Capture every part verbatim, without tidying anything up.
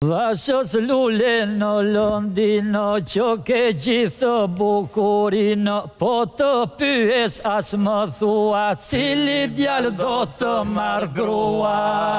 Vashos lule në Londino, që ke gjithë bukurinë, po të pyes as më thua, cili djalë do të marrë grua.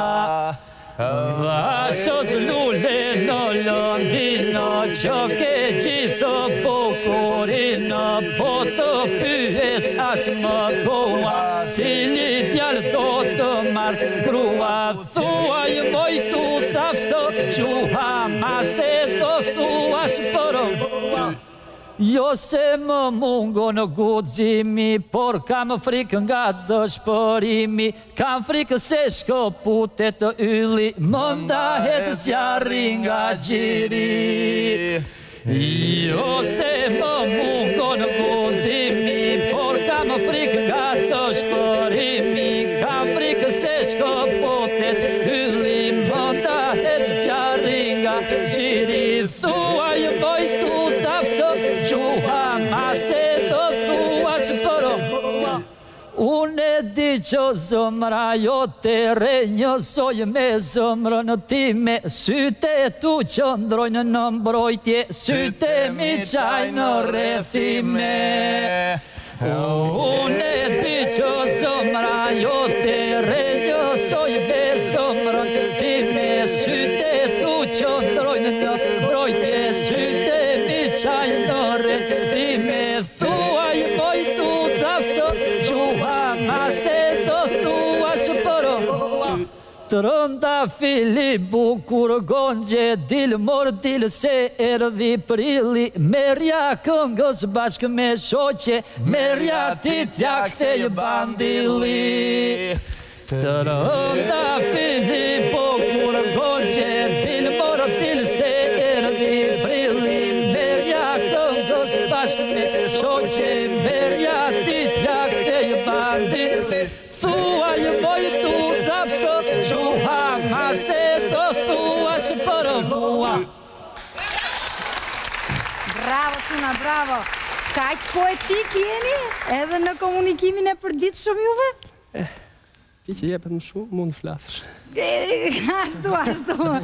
Vashos lule në Londino, që ke gjithë bukurinë, po të pyes as më thua, cili djalë do të marrë grua. Thuaj moj tu thaftë, gjuha ma se të thuash për mua. Jo se më mungon guximi, por kam frikë nga dëshpërimi, kam frikë se shkëputet ylli, më ndahet zjarri nga gjiri. Jo se më mungon guximi, por kam frikë nga dëshpërimi, kam frikë se shkëputet ylli, më ndahet zjarri nga gjiri. Thuaj moj tu thaftë, gjuha ma se të thuash për mua. Unë e di që zëmra jote rrënjësoj me zëmrën time, syte tu qëndrojnë në mbrojtje, syte mi qaj në rrethime. Unë e di që zëmra jote rrënjësoj me zëmrën time, syte tu qëndrojnë në mbrojtje, syte mi qaj në rrethime. Thuaj moj tu thaftë, gjuha ma se të thuash për mua. Të rënda fili bukur gonxhe, dil mor dil se erdhi prilli, merja këngës bashkë me shoqe, merja ti t'ja kthej bandilli. Të rënda fili bukur gonxhe, dil mor dil se erdhi prilli, merja këngës bashkë me shoqe, merja ti t'ja kthej bandilli. Thuaj moj tu thaftë, gjuha ma se të thuash për mua. Bravo, Cuna, bravo. Kaq poetik jeni, edhe në komunikimin e përditshëm juve? Ti që jepet më shumë, mund të flasësh. Ashtu, ashtu.